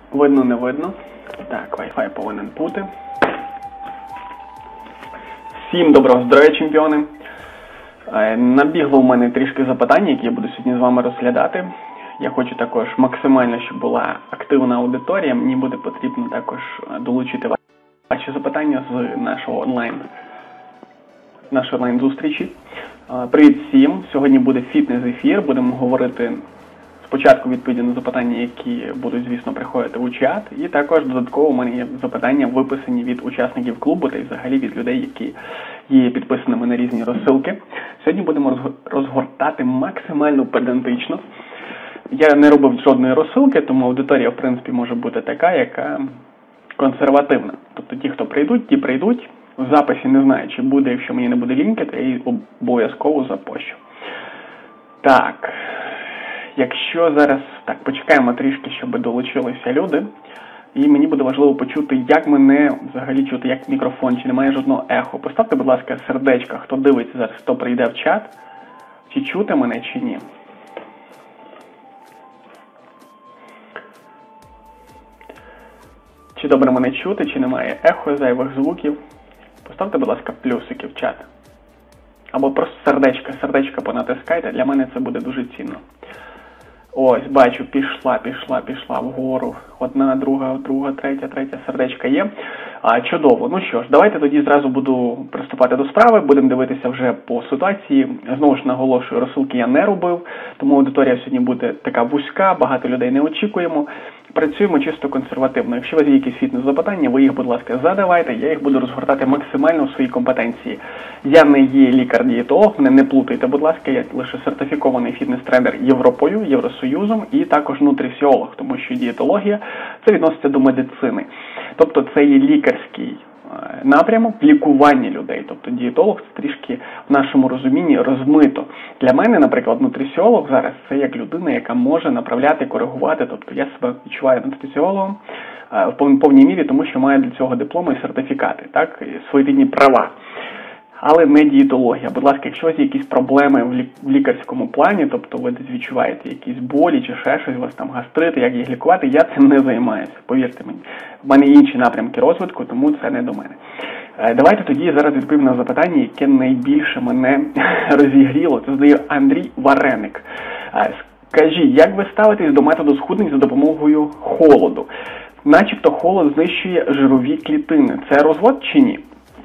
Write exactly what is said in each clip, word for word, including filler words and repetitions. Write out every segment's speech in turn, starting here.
Видно, не видно. Так, Wi-Fi повинен бути. Всім доброго здоров'я, чемпіони. Набігло у мене трішки запитань, які я буду сьогодні з вами розглядати. Я хочу також максимально, щоб була активна аудиторія. Мені буде потрібно також долучити ваші запитання з нашого онлайн, з нашої онлайн-зустрічі. Привіт всім! Сьогодні буде фітнес-ефір. Будемо говорити спочатку відповіді на запитання, які будуть, звісно, приходити у чат. І також додатково у мене є запитання, виписані від учасників клубу та й взагалі від людей, які є підписаними на різні розсилки. Сьогодні будемо розгортати максимально педантично. Я не робив жодної розсилки, тому аудиторія, в принципі, може бути така, яка консервативна. Тобто ті, хто прийдуть, ті прийдуть. В записі не знаю, чи буде, якщо мені не буде лінки, то я її обов'язково запощу. Так, якщо зараз, так, почекаємо трішки, щоб долучилися люди. І мені буде важливо почути, як мене взагалі чути, як мікрофон, чи немає жодного ехо. Поставте, будь ласка, сердечко, хто дивиться зараз, хто прийде в чат, чи чути мене, чи ні. Чи добре мене чути, чи немає ехо, зайвих звуків. Поставте, будь ласка, плюсики в чат. Або просто сердечко, сердечко понатискайте, для мене це буде дуже цінно. Ось, бачу, пішла, пішла, пішла вгору. Одна, друга, друга, третя, третя сердечка є. А, чудово. Ну що ж, давайте тоді зразу буду приступати до справи. Будемо дивитися вже по ситуації. Знову ж наголошую, розсилки я не робив, тому аудиторія сьогодні буде така вузька, багато людей не очікуємо. Працюємо чисто консервативно. Якщо у вас є якісь фітнес-запитання, ви їх, будь ласка, задавайте, я їх буду розгортати максимально в своїй компетенції. Я не є лікар-дієтолог, мене не плутайте, будь ласка, я лише сертифікований фітнес-тренер Європою, Євросоюзом і також нутріціолог, тому що дієтологія – це відноситься до медицини. Тобто це є лікарський напрямок лікування людей. Тобто дієтолог це трішки в нашому розумінні розмито. Для мене, наприклад, нутриціолог зараз це як людина, яка може направляти, коригувати. Тобто я себе відчуваю нутриціологом в повній мірі, тому що маю для цього дипломи і сертифікати, так, і свої рідні права. Але не дієтологія. Будь ласка, якщо у вас є якісь проблеми в лікарському плані, тобто ви десь відчуваєте якісь болі чи ще щось, у вас там гастрити, як їх лікувати, я цим не займаюся, повірте мені. В мене є інші напрямки розвитку, тому це не до мене. Давайте тоді зараз відповім на запитання, яке найбільше мене розігріло. Це задає Андрій Вареник. Скажіть, як ви ставитесь до методу схуднень за допомогою холоду? Начебто холод знищує жирові клітини. Це розвод чи ні?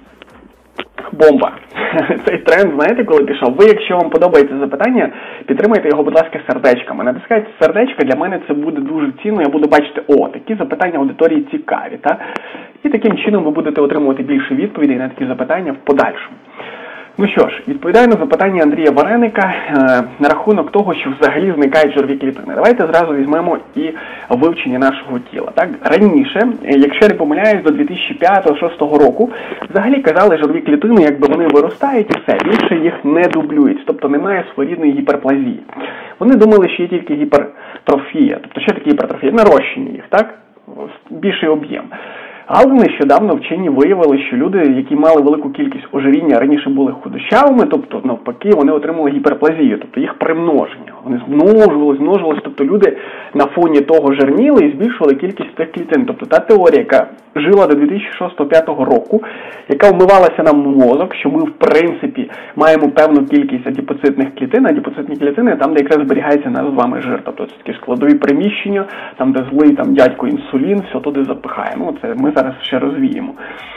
Бомба. Цей тренд, знаєте, коли пішов? Ви, якщо вам подобається запитання, підтримайте його, будь ласка, сердечками. Натискайте сердечко, для мене це буде дуже цінно, я буду бачити, о, такі запитання аудиторії цікаві, так? І таким чином ви будете отримувати більше відповідей на такі запитання в подальшому. Ну що ж, відповідаю на запитання Андрія Вареника е, на рахунок того, що взагалі зникають жирові клітини. Давайте зразу візьмемо і вивчення нашого тіла. Так, раніше, якщо я не помиляюсь, до дві тисячі п'ятого - дві тисячі шостого року, взагалі казали, жирові клітини, якби вони виростають і все, більше їх не дублюють, тобто немає своєрідної гіперплазії. Вони думали, що є тільки гіпертрофія, тобто що таке гіпертрофія? Нарощення їх, так? Більший об'єм. Але нещодавно вчені виявили, що люди, які мали велику кількість ожиріння, раніше були худощавими, тобто навпаки, вони отримали гіперплазію, тобто їх примноження. Вони змножувалися, змножувалися, тобто люди на фоні того жирніли і збільшували кількість тих клітин. Тобто та теорія, яка жила до дві тисячі шостого - дві тисячі п'ятого року, яка вмивалася нам в мозок, що ми, в принципі, маємо певну кількість адіпоцитних клітин, адіпоцитні клітини там, де якраз зберігається наш з вами жир. Тобто це такі складові приміщення, там, де злий там, дядько інсулін, все туди запихаємо. Це ми зараз ще розвіємо.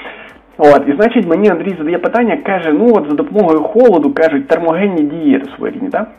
От, і значить, мені Андрій задає питання, каже, ну от за допомогою холоду, кажуть, термогенні дієти своєрідні, так?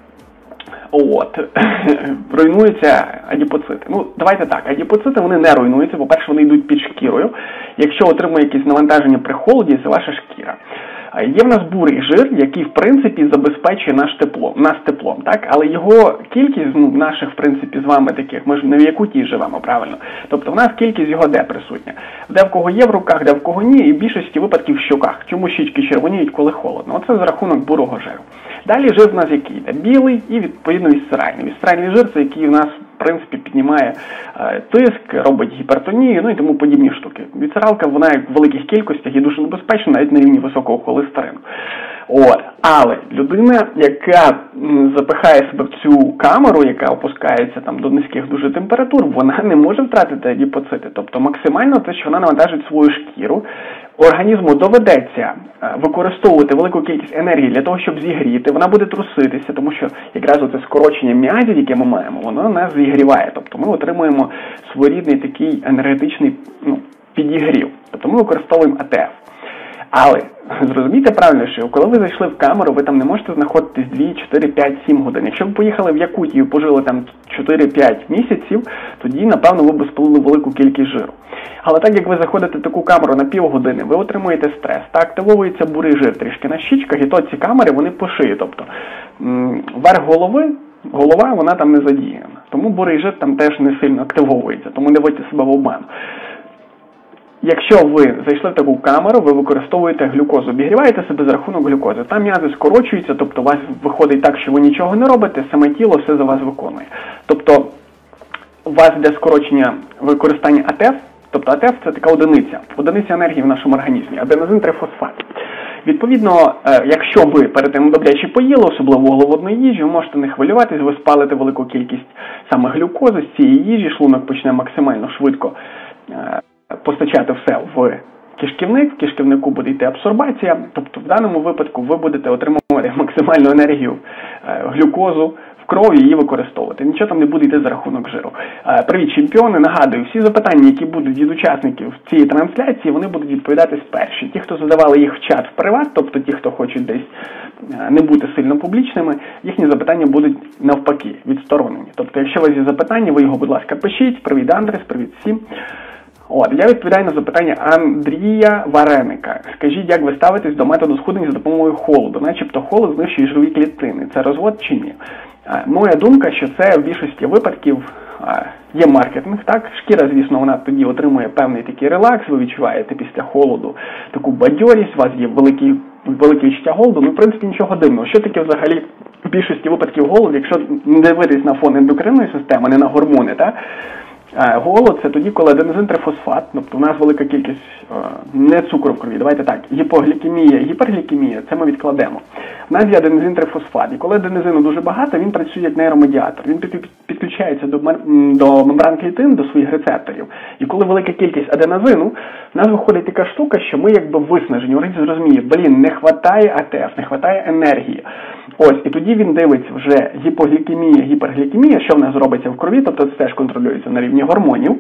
От, руйнуються адіпоцити. Ну, давайте так, адіпоцити, вони не руйнуються, по-перше, вони йдуть під шкірою. Якщо отримує якісь навантаження при холоді, це ваша шкіра. Є в нас бурий жир, який, в принципі, забезпечує наш тепло, нас теплом, так? Але його кількість, ну, наших, в принципі, з вами таких, ми ж не в Якутії живемо, правильно? Тобто в нас кількість його де присутня? Де в кого є в руках, де в кого ні, і в більшості випадків в щоках. Чому щічки червоніють, коли холодно? Оце за рахунок бурого жиру. Далі жир в нас який йде? Білий і, відповідно, вісцеральний. Вісцеральний жир – це який в нас, в принципі, піднімає е, тиск, робить гіпертонію, ну і тому подібні штуки. Вісцералка, вона в великих кількостях є дуже небезпечна, навіть на рівні високого холестерину. От. Але людина, яка запихає себе в цю камеру, яка опускається там до низьких дуже температур, вона не може втратити адіпоцити. Тобто максимально те, що вона навантажить свою шкіру, організму доведеться використовувати велику кількість енергії для того, щоб зігріти. Вона буде труситися, тому що якраз оце скорочення м'язів, яке ми маємо, воно нас зігріває. Тобто ми отримуємо своєрідний такий енергетичний ну, підігрів. Тобто ми використовуємо А Т Ф. Але, зрозумійте правильно, що коли ви зайшли в камеру, ви там не можете знаходитись дві, чотири, п'ять, сім годин. Якщо ви поїхали в Якутію і пожили там чотири-п'ять місяців, тоді, напевно, ви б спалили велику кількість жиру. Але так як ви заходите в таку камеру на півгодини, ви отримуєте стрес, та активовується бурий жир трішки на щічках, і то ці камери, вони по шиї. Тобто, верх голови, голова, вона там не задіяна. Тому бурий жир там теж не сильно активовується, тому не вводьте себе в обман. Якщо ви зайшли в таку камеру, ви використовуєте глюкозу, обігріваєте себе за рахунок глюкози. Там м'язи скорочуються, тобто у вас виходить так, що ви нічого не робите, саме тіло все за вас виконує. Тобто у вас йде скорочення використання А Т Ф, тобто А Т Ф це така одиниця, одиниця енергії в нашому організмі, аденозин трифосфат. Відповідно, якщо ви перед тим добряче поїли, особливо вуглеводної їжі, ви можете не хвилюватись, ви спалите велику кількість саме глюкози з цієї їжі, шлунок почне максимально швидко постачати все в кишківник, в кишківнику буде йти абсорбація, тобто в даному випадку ви будете отримувати максимальну енергію, глюкозу в крові і її використовувати. Нічого там не буде йти за рахунок жиру. Привіт, чемпіони! Нагадую, всі запитання, які будуть від учасників цієї трансляції, вони будуть відповідатись перші. Ті, хто задавали їх в чат в приват, тобто ті, хто хочуть десь не бути сильно публічними, їхні запитання будуть навпаки, відсторонені. Тобто, якщо у вас є запитання, ви його, будь ласка, пишіть. Привіт, Андрес, привіт всім. От, я відповідаю на запитання Андрія Вареника. Скажіть, як ви ставитесь до методу схуднення за допомогою холоду? Начебто холод знищує жирові клітини. Це розвод чи ні? А, моя думка, що це в більшості випадків а, є маркетинг, так? Шкіра, звісно, вона тоді отримує певний такий релакс, ви відчуваєте після холоду таку бадьорість, у вас є великий, велике відчуття голоду, ну, в принципі, нічого дивного. Що таке взагалі в більшості випадків голод, якщо не дивитись на фон ендокринної системи, не на гормони, так? Голод – це тоді, коли аденозин трифосфат, тобто у нас велика кількість не цукру в крові, давайте так, гіпоглікемія, гіперглікемія, це ми відкладемо. У нас є аденозин трифосфат, і коли аденозину дуже багато, він працює як нейромедіатор, він підключається до, до мембран клітин, до своїх рецепторів. І коли велика кількість аденозину, в нас виходить така штука, що ми якби виснажені, організм розуміє, блін, не хватає А Т Ф, не хватає енергії. Ось, і тоді він дивиться вже гіпоглікемія, гіперглікемія, що в нас робиться в крові, тобто це теж контролюється на рівні гормонів.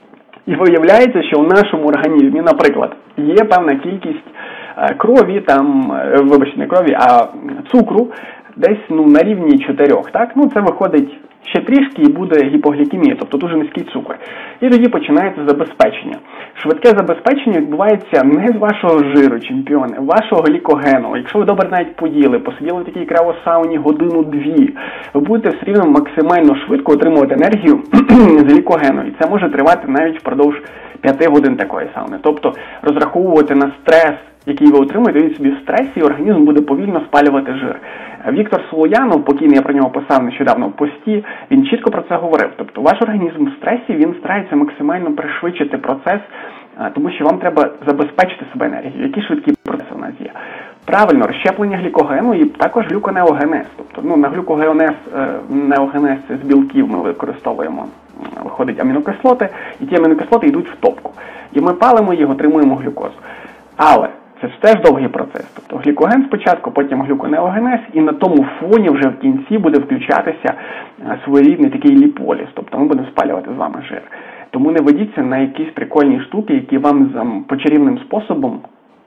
І виявляється, що у нашому організмі, наприклад, є певна кількість крові, там, вибачте, не крові, а цукру, десь ну, на рівні чотирьох, так? Ну, це виходить ще трішки і буде гіпоглікемія, тобто дуже низький цукор. І тоді починається забезпечення. Швидке забезпечення відбувається не з вашого жиру, чемпіони, а вашого глікогену. Якщо ви добре навіть поїли, посиділи в такій криосауні годину-дві, ви будете все рівно максимально швидко отримувати енергію з глікогену. І це може тривати навіть впродовж п'яти годин такої сауни. Тобто розраховувати на стрес, який ви отримуєте від собі в стресі, і організм буде повільно спалювати жир. Віктор Солоянов, покійний, я про нього писав нещодавно в пості, він чітко про це говорив. Тобто ваш організм в стресі, він старається максимально пришвидшити процес, тому що вам треба забезпечити себе енергією. Які швидкі процеси у нас є? Правильно, розщеплення глікогену і також глюконеогенез. Тобто, ну, на глюкогенез, неогенез – це з білків ми використовуємо, виходить амінокислоти, і ті амінокислоти йдуть в топку. І ми палимо їх, отримуємо глюкозу. Але це ж теж довгий процес. Тобто глікоген спочатку, потім глюконеогенез, і на тому фоні вже в кінці буде включатися своєрідний такий ліполіз. Тобто ми будемо спалювати з вами жир. Тому не ведіться на якісь прикольні штуки, які вам по чарівним способом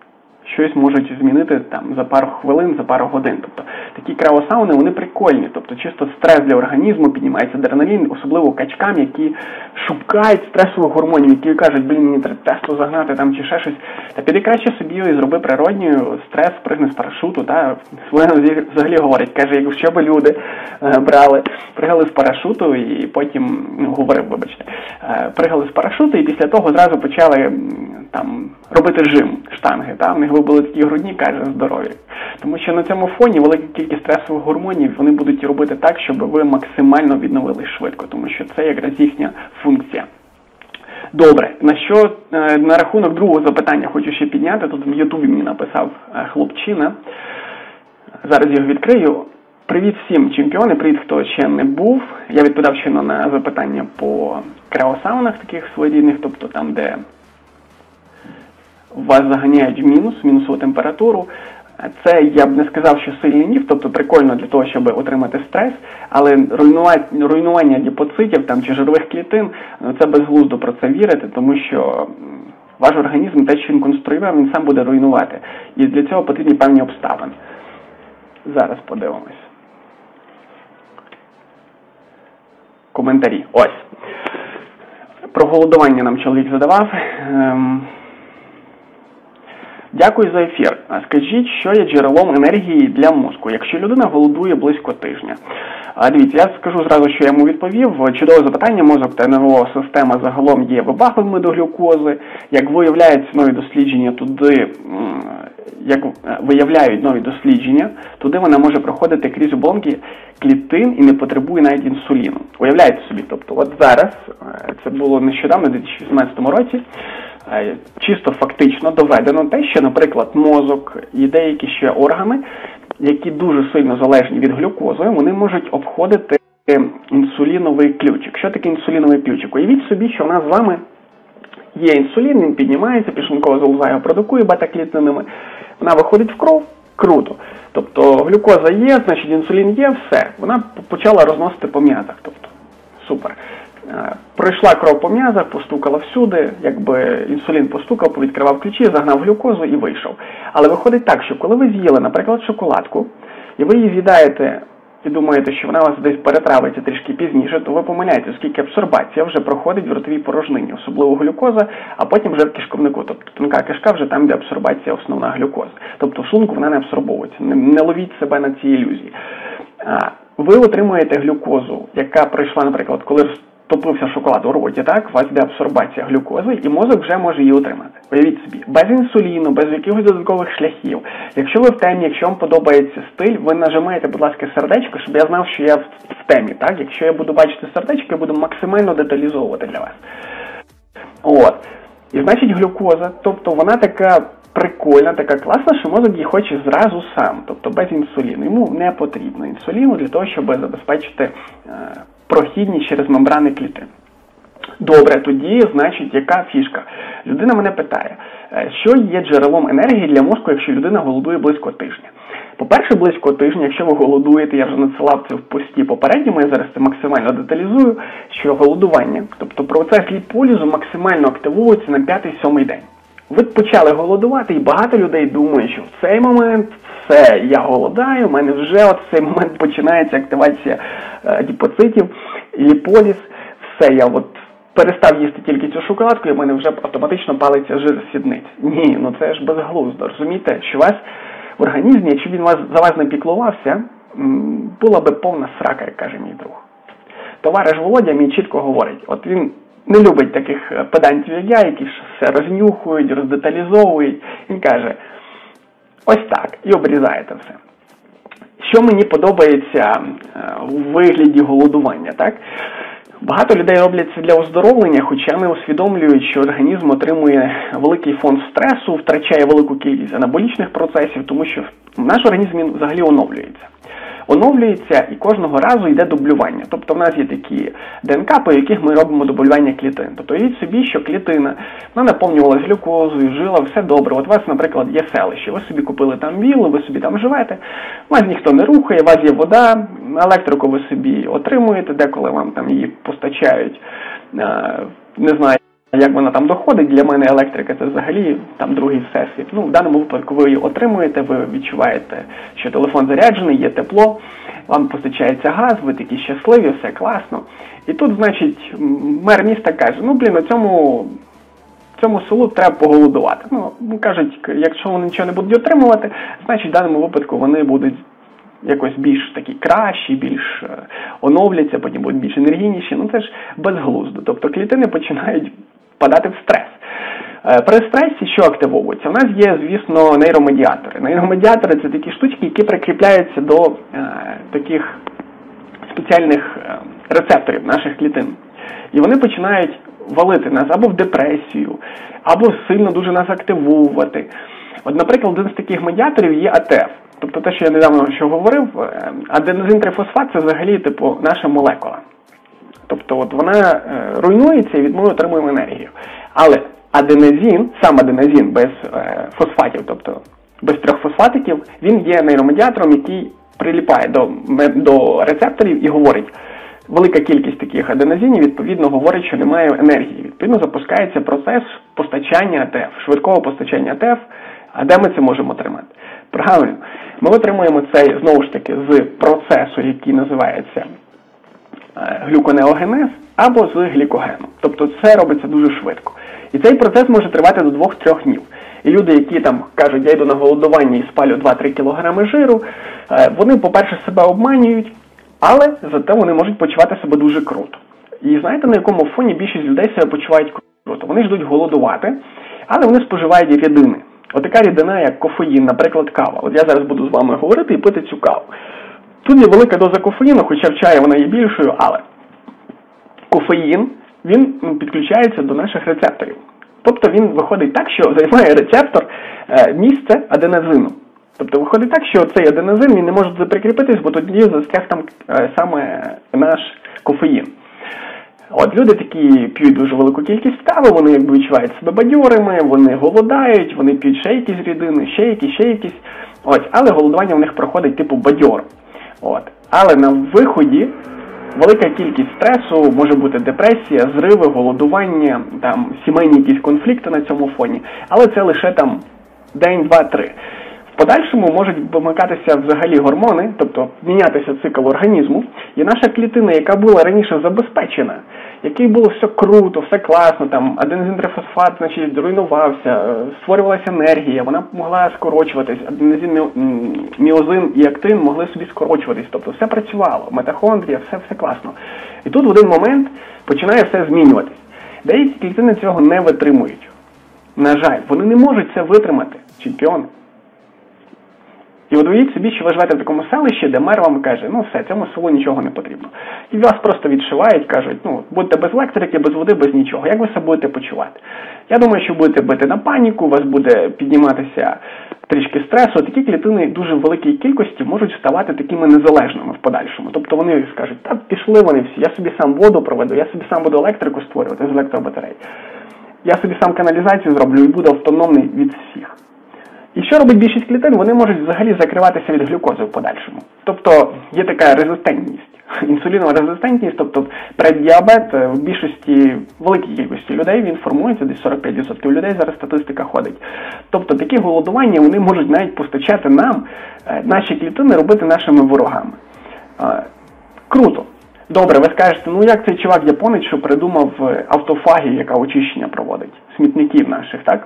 щось можуть змінити там за пару хвилин, за пару годин. Тобто такі криосауни, вони прикольні. Тобто чисто стрес для організму, піднімається адреналін, особливо качкам, які шукають стресових гормонів, які кажуть, блін, мені треба тесту загнати там чи ще щось. Та піди краще собі і зроби природньою стрес, пригни з парашуту. Та Селена взагалі говорить, каже, якщо б люди е, брали, пригали з парашуту і потім, ну, говорив, вибачте, е, пригали з парашуту і після того зразу почали там робити жим, штанги. Та? В них ви були такі грудні, каже, здорові. Тому що на цьому фоні велика кількість стресових гормонів, вони будуть робити так, щоб ви максимально відновились швидко, тому що це якраз їхня функція. Добре, на що, на рахунок другого запитання хочу ще підняти, тут в Ютубі мені написав хлопчина. Зараз його відкрию. Привіт всім, чемпіони, привіт, хто ще не був. Я відповідав щойно на запитання по криосаунах таких своєрідних, тобто там, де вас заганяють в мінус, в мінусову температуру. Це, я б не сказав, що сильний міф, тобто прикольно для того, щоб отримати стрес, але руйнування, руйнування ліпоцитів там, чи жирових клітин, це безглуздо про це вірити, тому що ваш організм, те, що він конструював, він сам буде руйнувати. І для цього потрібні певні обставини. Зараз подивимось. Коментарі. Ось. Про голодування нам чоловік задавав. Ем... Дякую за ефір. Скажіть, що є джерелом енергії для мозку, якщо людина голодує близько тижня? Дивіться, я скажу зразу, що я йому відповів. Чудове запитання. Мозок та нервова система загалом є вибагливими до глюкози. Як виявляються нові дослідження, туди, як виявляють нові дослідження, туди вона може проходити крізь оболонки клітин і не потребує навіть інсуліну. Уявляєте собі, тобто от зараз, це було нещодавно, у дві тисячі вісімнадцятому році, чисто фактично доведено те, що, наприклад, мозок і деякі ще органи, які дуже сильно залежні від глюкози, вони можуть обходити інсуліновий ключик. Що таке інсуліновий ключик? Уявіть собі, що в нас з вами є інсулін, він піднімається, пішлункова залоза його продукує бета-клітинами, вона виходить в кров, круто. Тобто глюкоза є, значить інсулін є, все. Вона почала розносити по м'язах, тобто супер. Пройшла кров по м'язах, постукала всюди, якби інсулін постукав, повідкривав ключі, загнав глюкозу і вийшов. Але виходить так, що коли ви з'їли, наприклад, шоколадку, і ви її з'їдаєте і думаєте, що вона у вас десь перетравиться трішки пізніше, то ви помиляєте, оскільки абсорбація вже проходить в ротовій порожнині, особливо глюкоза, а потім вже в кишковнику. Тобто тонка кишка вже там, де абсорбація основна глюкози. Тобто в шлунку вона не абсорбовується. Не, не ловіть себе на ці ілюзії. Ви отримуєте глюкозу, яка прийшла, наприклад, коли топився шоколад у роті, так, у вас йде абсорбація глюкози, і мозок вже може її отримати. Уявіть собі, без інсуліну, без якихось додаткових шляхів. Якщо ви в темі, якщо вам подобається стиль, ви нажимаєте, будь ласка, сердечко, щоб я знав, що я в темі, так? Якщо я буду бачити сердечко, я буду максимально деталізовувати для вас. От. І значить глюкоза, тобто вона така прикольна, така класна, що мозок її хоче зразу сам, тобто без інсуліну. Йому не потрібно інсуліну для того, щоб забезпечити е, прохідність через мембрани клітин. Добре, тоді, значить, яка фішка? Людина мене питає, що є джерелом енергії для мозку, якщо людина голодує близько тижня? По-перше, близько тижня, якщо ви голодуєте, я вже надсилав це в пості попередньому, я зараз це максимально деталізую, що голодування, тобто процес ліполізу максимально активується на п'ятий-сьомий день. Ви почали голодувати, і багато людей думають, що в цей момент все, я голодаю, у мене вже от в цей момент починається активація е, ліпоцитів, ліполіз, все, я от перестав їсти тільки цю шоколадку, і в мене вже автоматично палиться жир з сідниць. Ні, ну це ж безглуздо, розумієте, що у вас в організмі, якщо він вас, за вас не піклувався, була би повна срака, як каже мій друг. Товариш Володя мені чітко говорить, от він не любить таких педантів, як я, які все рознюхують, роздеталізовують. Він каже, ось так, і обрізає це все. Що мені подобається у вигляді голодування, так? Багато людей роблять це для оздоровлення, хоча не усвідомлюють, що організм отримує великий фонд стресу, втрачає велику кількість анаболічних процесів, тому що наш організм він взагалі оновлюється. Оновлюється і кожного разу йде дублювання. Тобто в нас є такі ДНК, по яких ми робимо дублювання клітин. Тобто уявіть собі, що клітина, вона наповнювалася глюкозою, жила, все добре. От у вас, наприклад, є селище, ви собі купили там віллу, ви собі там живете, вас ніхто не рухає, у вас є вода, електрику ви собі отримуєте, деколи вам там її постачають, не знаю, як вона там доходить, для мене електрика це взагалі там другий всесвіт. Ну, в даному випадку ви її отримуєте, ви відчуваєте, що телефон заряджений, є тепло, вам постачається газ, ви такі щасливі, все класно. І тут, значить, мер міста каже, ну, блін, на цьому, цьому селу треба поголодувати. Ну, кажуть, якщо вони нічого не будуть отримувати, значить, в даному випадку вони будуть якось більш такі кращі, більш оновляться, потім будуть більш енергійніші. Ну, це ж безглуздо. Тобто клітини починають впадати в стрес. При стресі що активовується? У нас є, звісно, нейромедіатори. Нейромедіатори – це такі штучки, які прикріпляються до е, таких спеціальних е, рецепторів наших клітин. І вони починають валити нас або в депресію, або сильно дуже нас активувати. От, наприклад, один з таких медіаторів є АТФ. Тобто те, що я недавно що говорив, аденозин-трифосфат – це взагалі типу наша молекула. Тобто от вона е, руйнується і від неї отримуємо енергію. Але аденозин, сам аденозин без е, фосфатів, тобто без трьох фосфатиків, він є нейромедіатором, який приліпає до, до рецепторів і говорить, велика кількість таких аденозинів, відповідно, говорить, що немає енергії. Відповідно, запускається процес постачання АТФ, швидкого постачання АТФ. А де ми це можемо отримати? Правильно, ми отримуємо це, знову ж таки, з процесу, який називається глюконеогенез, або з глікогену. Тобто це робиться дуже швидко. І цей процес може тривати до двох-трьох днів. І люди, які там кажуть, я йду на голодування і спалю два-три кілограми жиру, вони, по-перше, себе обманюють, але зате вони можуть почувати себе дуже круто. І знаєте, на якому фоні більшість людей себе почувають круто? Вони ждуть голодувати, але вони споживають рідини. Отака рідина, як кофеїн, наприклад, кава. От я зараз буду з вами говорити і пити цю каву. Тут є велика доза кофеїну, хоча в чаї вона є більшою, але кофеїн, він підключається до наших рецепторів. Тобто він виходить так, що займає рецептор е, місце аденозину. Тобто виходить так, що цей аденозин він не може прикріпитись, бо тоді застряг там е, саме наш кофеїн. От люди такі п'ють дуже велику кількість кави, вони якби відчувають себе бадьорими, вони голодають, вони п'ють ще якісь рідини, ще якісь, ще якісь. От, але голодування в них проходить типу бадьор. От. Але на виході велика кількість стресу, може бути депресія, зриви, голодування, там сімейні якісь конфлікти на цьому фоні. Але це лише там день, два, три. В подальшому можуть вимикатися взагалі гормони, тобто мінятися цикл організму, і наша клітина, яка була раніше забезпечена, якій було все круто, все класно, там аденозин-трифосфат, значить, руйнувався, створювалася енергія, вона могла скорочуватись, аденозин, міозин і актин могли собі скорочуватись, тобто все працювало, митохондрія, все, все класно. І тут в один момент починає все змінюватись. Деякі клітини цього не витримують. На жаль, вони не можуть це витримати, чемпіони. І от уявіть собі, що ви живете в такому селищі, де мер вам каже, ну все, цьому селу нічого не потрібно. І вас просто відшивають, кажуть, ну, будьте без електрики, без води, без нічого. Як ви себе будете почувати? Я думаю, що будете бити на паніку, у вас буде підніматися трішки стресу. Такі клітини дуже в великій кількості можуть ставати такими незалежними в подальшому. Тобто вони скажуть, та пішли вони всі, я собі сам воду проведу, я собі сам буду електрику створювати з електробатарей. Я собі сам каналізацію зроблю і буду автономний від всіх. І що робить більшість клітин? Вони можуть взагалі закриватися від глюкози в подальшому. Тобто є така резистентність, інсулінова резистентність, тобто преддіабет в більшості, великій кількості людей він формується, десь сорок п'ять відсотків людей зараз статистика ходить. Тобто такі голодування, вони можуть навіть постачати нам, наші клітини, робити нашими ворогами. Круто. Добре, ви скажете, ну як цей чувак-японець, що придумав автофагію, яка очищення проводить, смітників наших, так?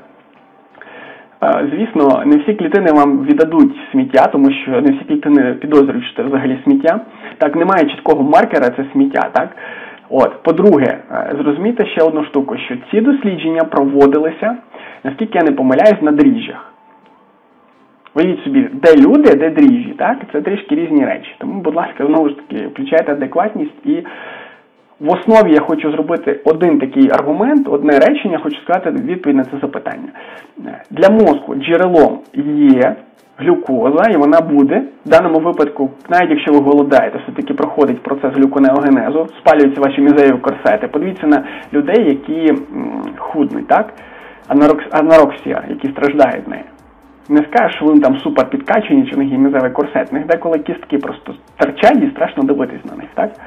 Звісно, не всі клітини вам віддадуть сміття, тому що не всі клітини підозрюють, що це взагалі сміття. Так, немає чіткого маркера, це сміття, так? От, по-друге, зрозумійте ще одну штуку, що ці дослідження проводилися, наскільки я не помиляюсь, на дріжджах. Уявіть собі, де люди, де дріжджі, так? Це трішки різні речі. Тому, будь ласка, знову ж таки, включайте адекватність і в основі я хочу зробити один такий аргумент, одне речення, хочу сказати відповідь на це запитання. Для мозку джерелом є глюкоза, і вона буде, в даному випадку, навіть якщо ви голодаєте, все-таки проходить процес глюконеогенезу, спалюються ваші мізеві корсети. Подивіться на людей, які худнуть, так? Анорексія, які страждають нею. Не скажеш, що вони там супер підкачені, чи в них є мізевий корсет. В них деколи кістки просто торчать і страшно дивитись на них, так?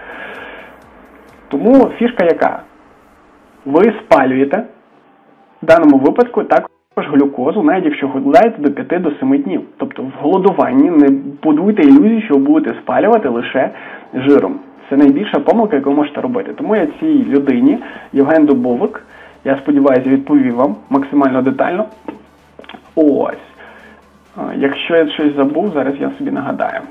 Тому фішка яка? Ви спалюєте, в даному випадку, також глюкозу, навіть якщо голодаєте до п'яти до семи днів. Тобто в голодуванні не будуйте ілюзію, що ви будете спалювати лише жиром. Це найбільша помилка, яку ви можете робити. Тому я цій людині, Євген Дубовик, я сподіваюся, відповів вам максимально детально. Ось. Якщо я щось забув, зараз я собі нагадаю.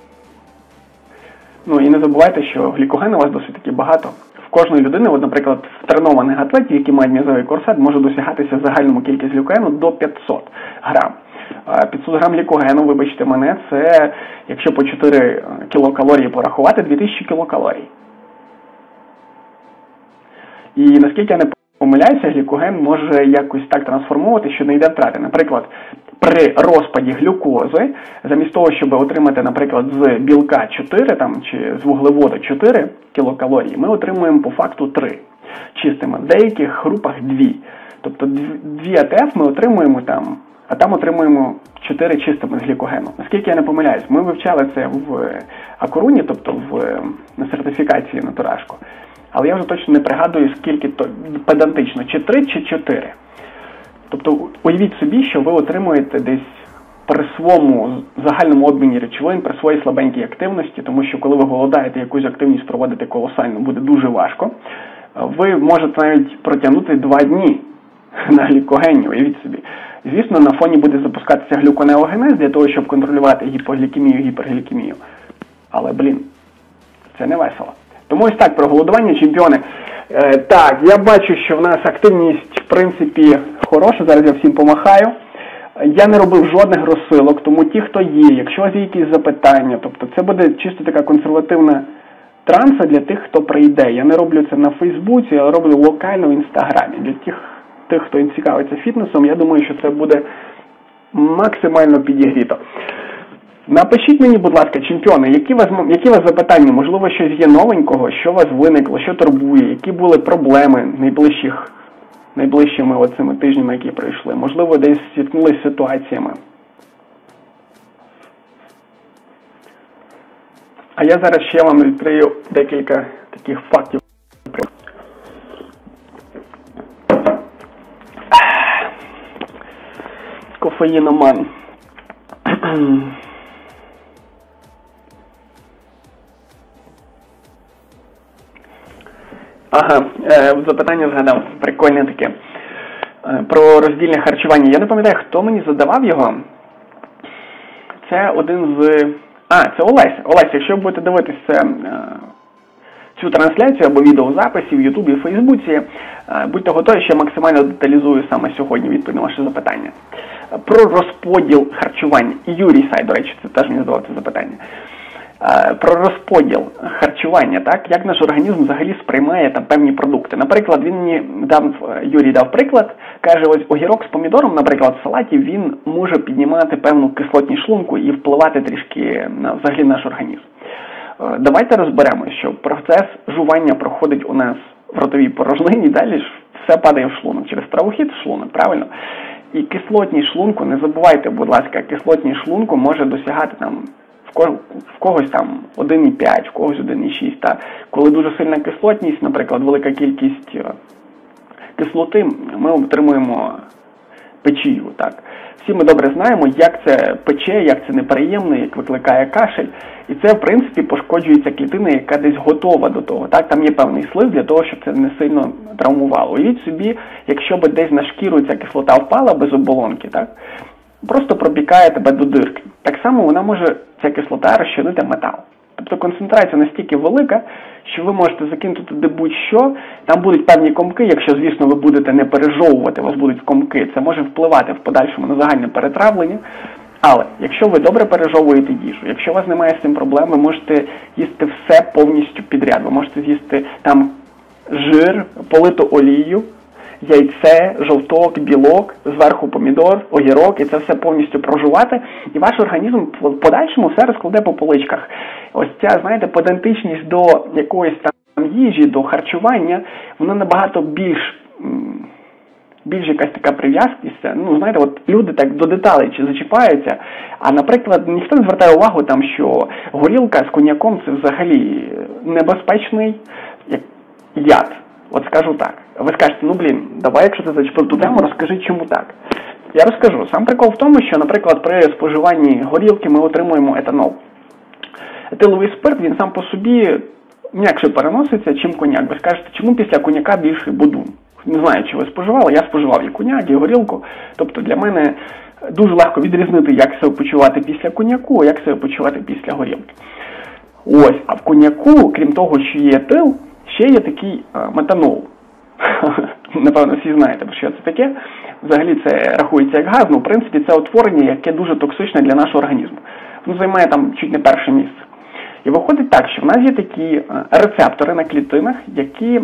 Ну і не забувайте, що глікогену у вас досить таки багато. В кожної людини, от, наприклад, в тренованих атлетів, які мають м'язовий корсет, може досягатися в загальному кількість глікогену до п'ятсот грам. п'ятсот грам глікогену, вибачте мене, це, якщо по чотири кілокалорії порахувати, дві тисячі кілокалорій. І наскільки я не помиляюся, глікоген може якось так трансформувати, що не йде втрати. Наприклад, при розпаді глюкози, замість того, щоб отримати, наприклад, з білка чотири там, чи з вуглеводу чотири кілокалорії, ми отримуємо по факту три чистими. В деяких групах дві. Тобто дві ей ті еф ми отримуємо там, а там отримуємо чотири чистими з глікогену. Наскільки я не помиляюсь, ми вивчали це в Акоруні, тобто в, на сертифікації на Турашку. Але я вже точно не пригадую, скільки то педантично, чи три, чи чотири. Тобто уявіть собі, що ви отримуєте десь при своєму загальному обміні речовин, при своїй слабенькій активності, тому що коли ви голодаєте, якусь активність проводити колосально, буде дуже важко. Ви можете навіть протягнути два дні на глікогені, уявіть собі. Звісно, на фоні буде запускатися глюконеогенез для того, щоб контролювати гіпоглікемію, гіперглікемію. Але, блін, це не весело. Тому ось так, про голодування, чемпіони. Е, так, я бачу, що в нас активність, в принципі, хороша. Зараз я всім помахаю. Я не робив жодних розсилок, тому ті, хто є, якщо у вас є якісь запитання, тобто це буде чисто така консервативна транса для тих, хто прийде. Я не роблю це на Фейсбуці, я роблю локально в Інстаграмі. Для тих, тих, хто цікавиться фітнесом, я думаю, що це буде максимально підігріто. Напишіть мені, будь ласка, чемпіони, які у вас, які у вас запитання, можливо, щось є новенького, що у вас виникло, що турбує, які були проблеми найближчих, найближчими оцими тижнями, які пройшли. Можливо, десь зіткнулися з ситуаціями. А я зараз ще вам відкрию декілька таких фактів. Кофеїноман. Ага, е, запитання згадав, прикольне таке. Е, про роздільне харчування. Я не пам'ятаю, хто мені задавав його. Це один з... А, це Олесь. Олесь, якщо ви будете дивитися е, цю трансляцію або відеозаписи в Ютубі і Фейсбуці, е, будьте готові, що я максимально деталізую саме сьогодні відповідь на ваше запитання. Е, про розподіл харчування. І Юрій Сай, до речі, це теж мені задавав це запитання. Про розподіл харчування, так, як наш організм взагалі сприймає там певні продукти. Наприклад, він мені дав, Юрій дав приклад, каже, ось огірок з помідором, наприклад, в салаті, він може піднімати певну кислотність шлунку і впливати трішки на взагалі наш організм. Давайте розберемося, що процес жування проходить у нас в ротовій порожнині, далі ж все падає в шлунок, через правохід в шлунок, правильно? І кислотність шлунку, не забувайте, будь ласка, кислотність шлунку може досягати там в когось там один і п'ять, в когось один і шість. Та коли дуже сильна кислотність, наприклад, велика кількість кислоти, ми отримуємо печію. Так. Всі ми добре знаємо, як це пече, як це неприємно, як викликає кашель. І це, в принципі, пошкоджується клітина, яка десь готова до того. Так. Там є певний слив для того, щоб це не сильно травмувало. Уявіть собі, якщо б десь на шкіру ця кислота впала без оболонки, так, просто пропікає тебе до дирки. Так само вона може, ця кислота, розчинити метал. Тобто концентрація настільки велика, що ви можете закинути туди будь-що, там будуть певні комки, якщо, звісно, ви будете не пережовувати, у вас будуть комки, це може впливати в подальшому на загальне перетравлення. Але якщо ви добре пережовуєте їжу, якщо у вас немає з цим проблем, ви можете їсти все повністю підряд. Ви можете з'їсти там жир, политу олію, яйце, жовток, білок, зверху помідор, огірок, і це все повністю прожувати, і ваш організм в подальшому все розкладе по поличках. Ось ця, знаєте, педантичність до якоїсь там їжі, до харчування, вона набагато більш, більш якась така прив'язкість. Ну, знаєте, от люди так до деталей чи зачіпаються, а, наприклад, ніхто не звертає увагу там, що горілка з коньяком – це взагалі небезпечний яд. От скажу так. Ви скажете, ну блін, давай, якщо ти зачепив ту тему, розкажи, чому так. Я розкажу. Сам прикол в тому, що, наприклад, при споживанні горілки ми отримуємо етанол. Етиловий спирт, він сам по собі м'якше переноситься, чим коньяк. Ви скажете, чому після коньяка більший бодун? Не знаю, чи ви споживали, я споживав і коньяк, і горілку. Тобто для мене дуже легко відрізнити, як себе почувати після коньяку, а як себе почувати після горілки. Ось, а в коньяку, крім того, що є етил, ще є такий а, метанол. Напевно, всі знаєте, про що це таке. Взагалі це рахується як газ, але в принципі це утворення, яке дуже токсичне для нашого організму. Воно займає там чуть не перше місце. І виходить так, що в нас є такі рецептори на клітинах, які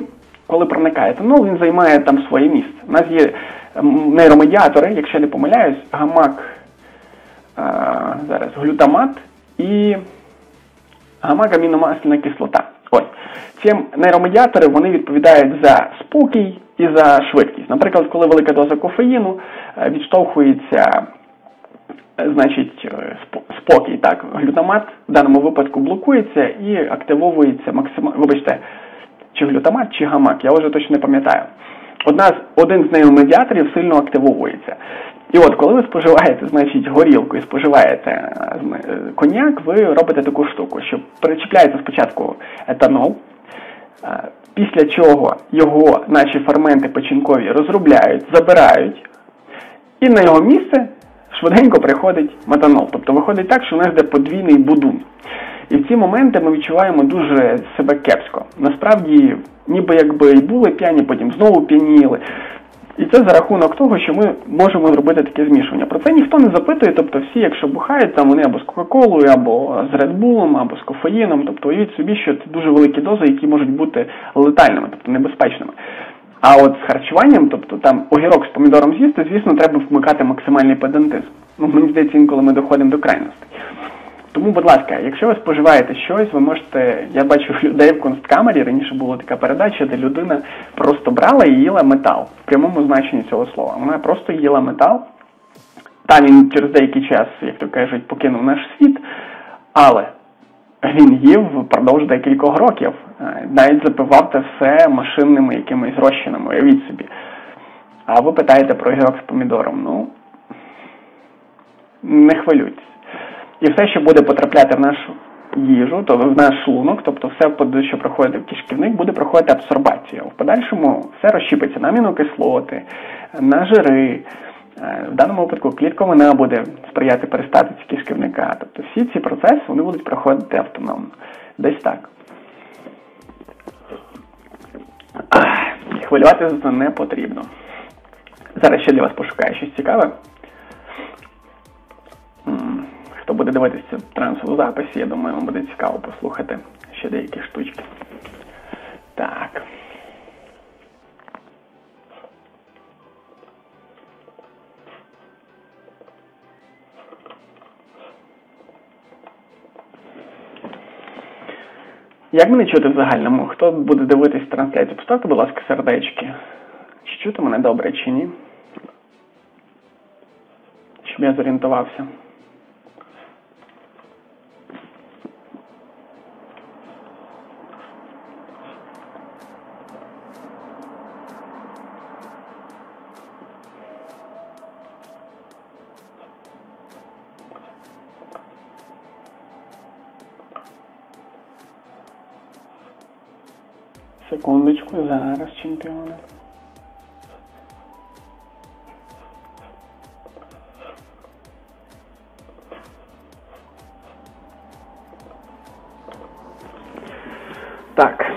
коли проникає етанол, він займає там своє місце. У нас є нейромедіатори, якщо я не помиляюсь, гамак, а, зараз, глютамат і гамак-аміномасляна кислота. Ось. Ці нейромедіатори, вони відповідають за спокій і за швидкість. Наприклад, коли велика доза кофеїну, відштовхується, значить, спокій, так, глютамат в даному випадку блокується і активовується максимально, вибачте, чи глютамат, чи гамак, я вже точно не пам'ятаю. Одна з, один з нейромедіаторів сильно активовується. І от, коли ви споживаєте, значить, горілку і споживаєте коньяк, ви робите таку штуку, що причіпляється спочатку етанол, після чого його наші ферменти печінкові розробляють, забирають, і на його місце швиденько приходить метанол. Тобто виходить так, що у нас йде подвійний будун. І в ці моменти ми відчуваємо дуже себе кепсько. Насправді, ніби якби і були п'яні, потім знову п'яніли. І це за рахунок того, що ми можемо зробити таке змішування. Про це ніхто не запитує, тобто всі, якщо бухають, там вони або з Кока-Колою, або з Редбулом, або з кофеїном. Тобто уявіть собі, що це дуже великі дози, які можуть бути летальними, тобто небезпечними. А от з харчуванням, тобто там огірок з помідором з'їсти, звісно, треба вмикати максимальний педантизм. Ну, мені здається, інколи ми доходимо до крайностей. Тому, будь ласка, якщо ви споживаєте щось, ви можете, я бачу людей в Кунсткамері, раніше була така передача, де людина просто брала і їла метал, в прямому значенні цього слова. Вона просто їла метал, та він через деякий час, як то кажуть, покинув наш світ, але він їв впродовж декількох років, навіть запивав це все машинними якимись розчинами, уявіть собі. А ви питаєте про огірок з помідором, ну, не хвилюйтесь. І все, що буде потрапляти в нашу їжу, то в наш шлунок, тобто все, що проходить в кишківник, буде проходити абсорбація. В подальшому все розщіпиться на амінокислоти, на жири. В даному випадку клітковина буде сприяти перистатиці кишківника. Тобто всі ці процеси, вони будуть проходити автономно. Десь так. Хвилюватися за це не потрібно. Зараз ще для вас пошукаю щось цікаве. Хто буде дивитися цю трансову записі, я думаю, вам буде цікаво послухати ще деякі штучки. Так. Як мене чути в загальному? Хто буде дивитись трансляцію? Поставте, будь ласка, сердечки. Чи чути мене добре, чи ні? Щоб я зорієнтувався. Секундочку, зараз, чемпіони. Так.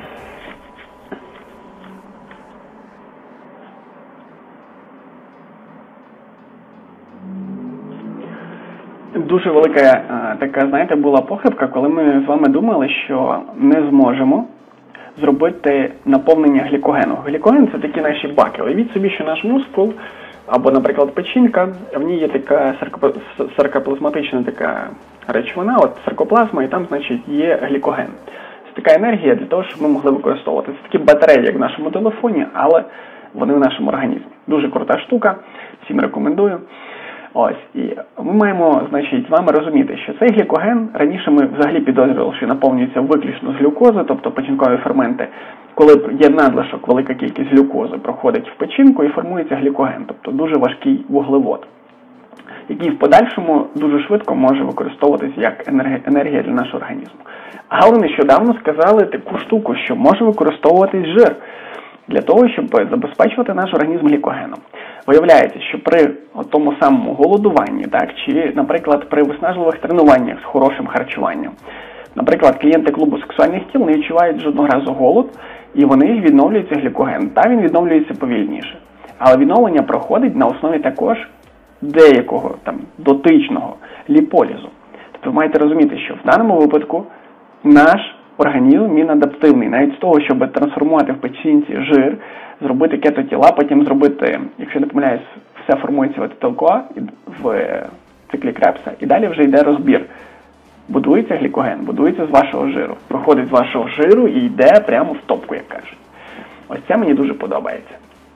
Дуже велика а, така, знаєте, була похибка, коли ми з вами думали, що не зможемо зробити наповнення глікогену. Глікоген – це такі наші баки. Уявіть собі, що наш мускул, або, наприклад, печінка, в ній є така саркоплазматична така речовина, от саркоплазма, і там, значить, є глікоген. Це така енергія для того, щоб ми могли використовувати. Це такі батареї, як в нашому телефоні, але вони в нашому організмі. Дуже крута штука, всім рекомендую. Ось, і ми маємо, значить, з вами розуміти, що цей глікоген, раніше ми взагалі підозрювали, що наповнюється виключно з глюкози, тобто печінкові ферменти, коли є надлишок, велика кількість глюкози проходить в печінку і формується глікоген, тобто дуже важкий вуглевод, який в подальшому дуже швидко може використовуватися як енергія для нашого організму. Але нещодавно сказали таку штуку, що може використовуватись жир для того, щоб забезпечувати наш організм глікогеном. Виявляється, що при тому самому голодуванні, так, чи, наприклад, при виснажливих тренуваннях з хорошим харчуванням, наприклад, клієнти клубу сексуальних тіл не відчувають жодного разу голод, і вони відновлюється глікоген. Та він відновлюється повільніше. Але відновлення проходить на основі також деякого там дотичного ліполізу. Тобто ви маєте розуміти, що в даному випадку наш організм, він адаптивний. Навіть з того, щоб трансформувати в печінці жир, зробити кетотіла, потім зробити, якщо не помиляюсь, все формується в ацетилкоа в циклі Кребса, і далі вже йде розбір. Будується глікоген, будується з вашого жиру. Проходить з вашого жиру і йде прямо в топку, як кажуть. Ось це мені дуже подобається.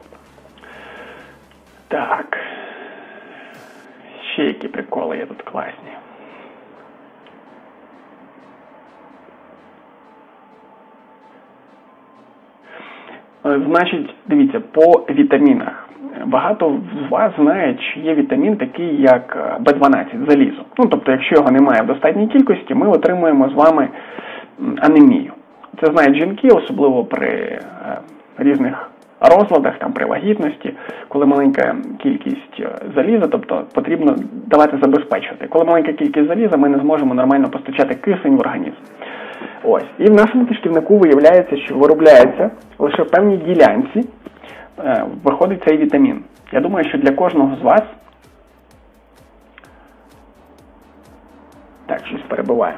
Так. Ще які приколи є тут класні. Значить, дивіться, по вітамінах. Багато з вас знають, що є вітамін такий, як Б дванадцять, залізо. Ну, тобто, якщо його немає в достатній кількості, ми отримуємо з вами анемію. Це знають жінки, особливо при е, різних розладах, там, при вагітності, коли маленька кількість заліза, тобто потрібно давати забезпечувати. Коли маленька кількість заліза, ми не зможемо нормально постачати кисень в організм. Ось. І в нашому кишківнику виявляється, що виробляється лише в певній ділянці е, виходить цей вітамін. Я думаю, що для кожного з вас... Так, щось перебиває.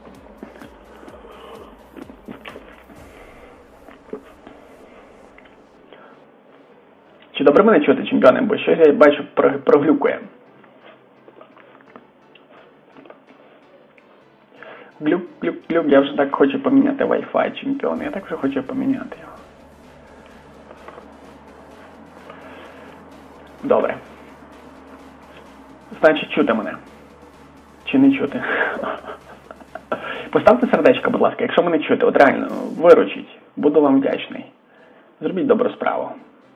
Чи добре мене чути, чемпіони? Бо щось я бачу проглюкує. Глюк, глюк, глюк, я вже так хочу поміняти Wi-Fi, чемпіон. Я так вже хочу поміняти його. Добре. Значить, чути мене. Чи не чути? Поставте сердечко, будь ласка, якщо мене чути. От реально, виручіть. Буду вам вдячний. Зробіть добру справу.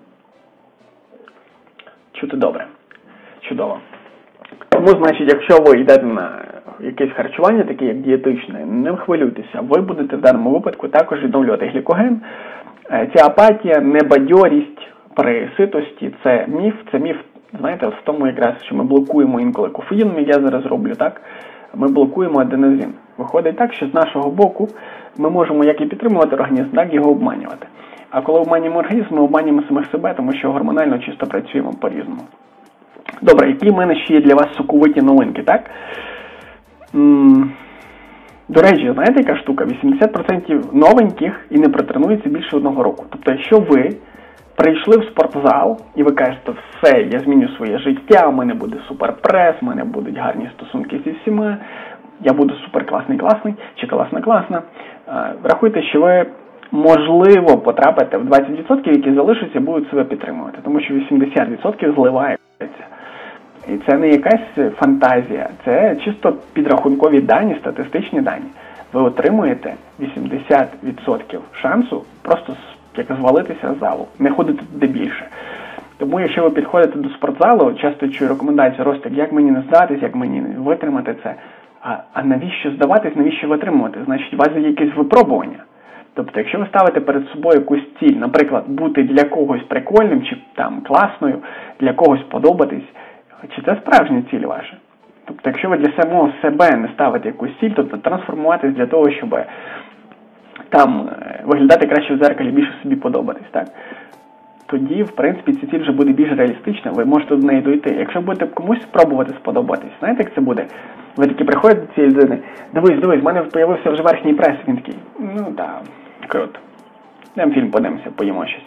Чути добре. Чудово. Тому, значить, якщо ви йдете на якесь харчування, таке як дієтичне, не хвилюйтеся. Ви будете в даному випадку також відновлювати глікоген. Ця апатія, небадьорість при ситості – це міф. Це міф, знаєте, в тому якраз, що ми блокуємо інколи кофеїном, як я зараз роблю, так? Ми блокуємо аденозин. Виходить так, що з нашого боку ми можемо як і підтримувати організм, так і його обманювати. А коли обманюємо організм, ми обманюємо самих себе, тому що гормонально чисто працюємо по-різному. Добре, які в мене ще є для вас соковиті новинки, так? М-м- До речі, знаєте, яка штука? вісімдесят відсотків новеньких і не протренується більше одного року. Тобто, якщо ви прийшли в спортзал і ви кажете, все, я зміню своє життя, у мене буде суперпрес, у мене будуть гарні стосунки зі всіма, я буду суперкласний-класний чи класна-класна, рахуйте, що ви, можливо, потрапите в двадцять відсотків, які залишаться, будуть себе підтримувати, тому що вісімдесят відсотків зливаються. І це не якась фантазія, це чисто підрахункові дані, статистичні дані. Ви отримуєте вісімдесят відсотків шансу просто як звалитися з залу, не ходити туди більше. Тому якщо ви підходите до спортзалу, часто чую рекомендації, Ростик, як мені не здатись, як мені витримати це. А, а навіщо здаватись, навіщо витримувати? Значить, у вас є якесь випробування. Тобто, якщо ви ставите перед собою якусь ціль, наприклад, бути для когось прикольним чи там класною, для когось подобатись, чи це справжня ціль ваша? Тобто, якщо ви для самого себе не ставите якусь ціль, тобто трансформуватись для того, щоб там виглядати краще в дзеркалі, більше собі подобатись, так? Тоді, в принципі, ця ціль вже буде більш реалістична, ви можете до неї дойти. Якщо будете комусь спробувати сподобатись, знаєте, як це буде? Ви такі приходите до цієї людини, дивись, дивись, в мене з'явився вже верхній прес, він такий, ну так, круто. Йдемо фільм подивимося, поїмо щось.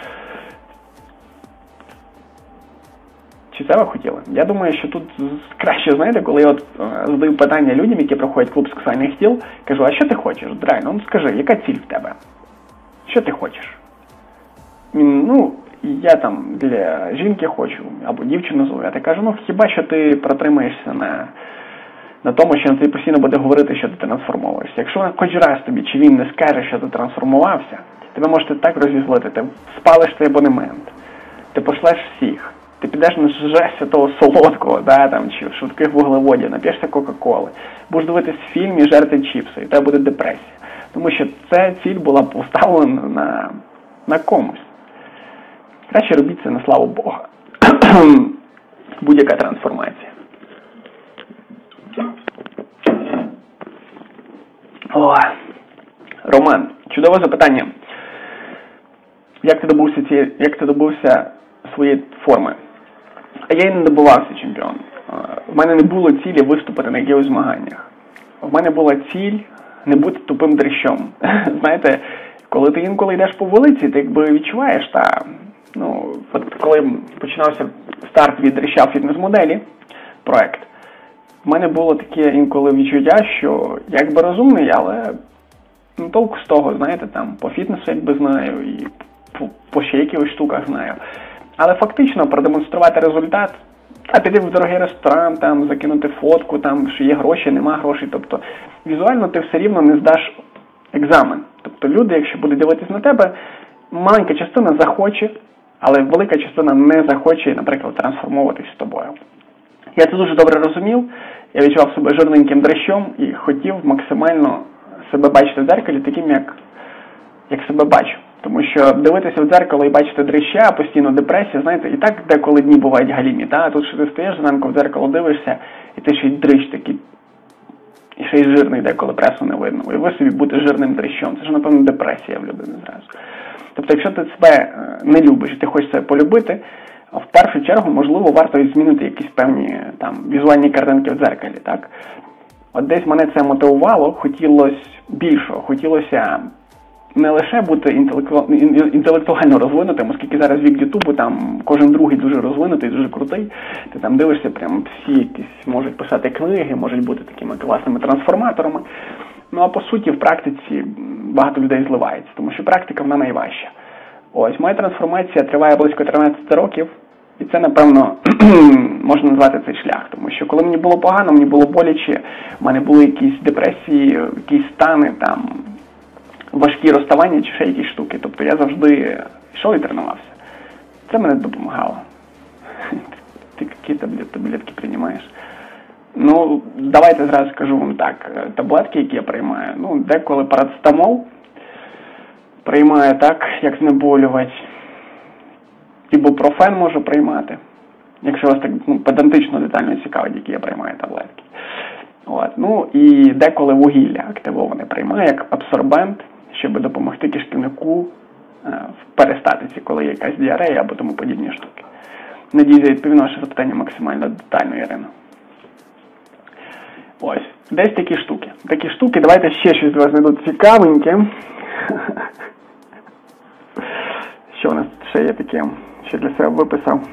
Чи це ви хотіли? Я думаю, що тут краще, знаєте, коли я от е, задаю питання людям, які проходять клуб сексуальних тіл, кажу, а що ти хочеш? Реально, ну скажи, яка ціль в тебе? Що ти хочеш? Він, ну, я там для жінки хочу, або дівчину зову. Я так кажу, ну хіба що ти протримаєшся на, на тому, що ти постійно буде говорити, що ти трансформовуєшся. Якщо хоч раз тобі, чи він не скаже, що ти трансформувався, тебе можете так розізлити, ти спалиш цей абонемент, ти пошлеш всіх. Ти підеш на жестя того солодкого, да, там, чи швидких вуглеводів, нап'єшся Кока-Коли, будеш дивитись фільм і жерти чіпси, і тебе буде депресія. Тому що ця ціль була поставлена на, на комусь. Краще робіть це на славу Бога. Будь-яка трансформація. О, Роман, чудове запитання. Як ти добувся цієї, як ти добувся своєї форми? А я і не добувався, чемпіон. В мене не було цілі виступити на якихось змаганнях. В мене була ціль не бути тупим дрищом. Знаєте, коли ти інколи йдеш по вулиці, ти якби відчуваєш, та, ну, от коли починався старт від дрища фітнес-моделі, проект, в мене було таке інколи відчуття, що я якби розумний, але ну, толку з того, знаєте, там, по фітнесу якби знаю і по, по ще якихось штуках знаю. Але фактично продемонструвати результат, а піти в дорогий ресторан, там, закинути фотку, там, що є гроші, нема грошей. Тобто візуально ти все рівно не здаш екзамен. Тобто люди, якщо будуть дивитись на тебе, маленька частина захоче, але велика частина не захоче, наприклад, трансформуватись з тобою. Я це дуже добре розумів, я відчував себе жирненьким дрищом і хотів максимально себе бачити в дзеркалі таким, як, як себе бачу. Тому що дивитися в дзеркало і бачити дрища, постійно депресія, знаєте, і так деколи дні бувають галімі, та? А тут що ти стоїш зранку в дзеркало, дивишся, і ти ще й дрищ такий, і ще й жирний деколи, пресу не видно. Уяви собі бути жирним дрищом, це ж, напевно, депресія в людини зразу. Тобто, якщо ти себе не любиш і ти хочеш себе полюбити, в першу чергу, можливо, варто змінити якісь певні там візуальні картинки в дзеркалі, так? От десь мене це мотивувало, хотілося більшого, хотілося не лише бути інтелекту... інтелектуально розвинутим, оскільки зараз вік Ютубу, там кожен другий дуже розвинутий, дуже крутий. Ти там дивишся, прям всі якісь можуть писати книги, можуть бути такими класними трансформаторами. Ну а по суті в практиці багато людей зливається, тому що практика вона найважча. Ось, моя трансформація триває близько тринадцять років, і це, напевно, можна назвати цей шлях. Тому що коли мені було погано, мені було боляче, в мене були якісь депресії, якісь стани, там, важкі розставання чи ще якісь штуки. Тобто я завжди йшов і тренувався. Це мене допомагало. Ти які таблетки приймаєш? Ну, давайте зразу скажу вам так. Таблетки, які я приймаю, ну, деколи парацетамол приймаю так, як знеболювач. Ібупрофен можу приймати, якщо вас так ну, педантично детально цікавить, які я приймаю таблетки. От. Ну і деколи вугілля активоване приймаю як абсорбент, щоб допомогти кишківнику е, перестатися, коли є якась діарея або тому подібні штуки. Надіюсь, я відповів на ваше запитання максимально детально, Ірина. Ось, десь такі штуки. Такі штуки, давайте ще щось для вас знайду цікавеньке. Що у нас ще є таке, що для себе виписав?